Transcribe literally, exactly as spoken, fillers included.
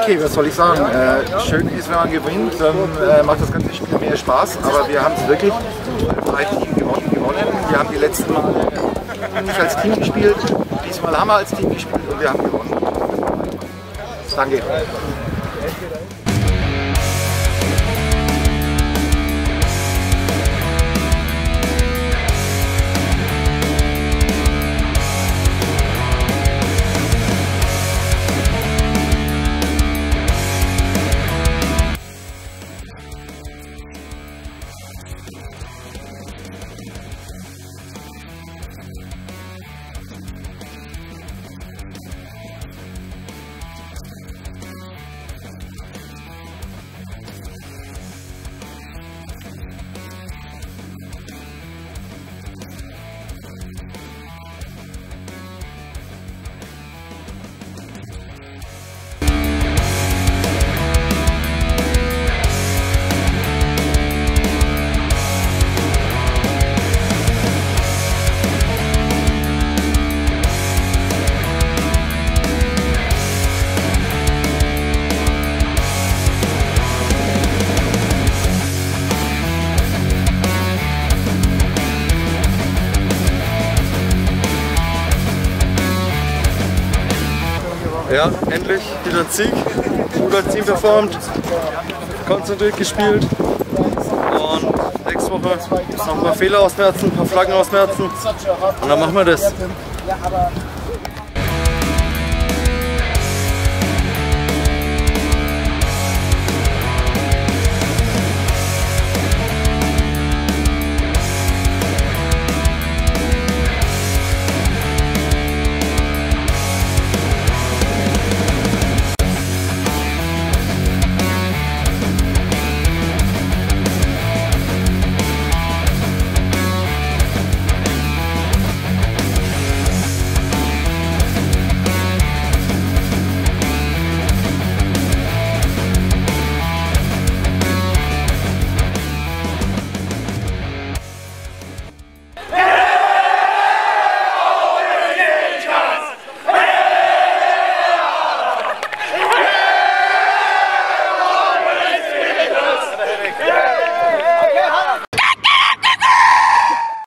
okay, was soll ich sagen? Äh, schön ist, wenn man gewinnt, dann äh, macht das ganze Spiel mehr Spaß, aber wir haben es wirklich als Team gewonnen, gewonnen. Wir haben die letzten Male nicht als Team gespielt, diesmal haben wir als Team gespielt und wir haben gewonnen. Danke. Ja, endlich wieder ein Sieg. Gut als Team performt, konzentriert gespielt. Und nächste Woche noch ein paar Fehler ausmerzen, ein paar Flaggen ausmerzen. Und dann machen wir das.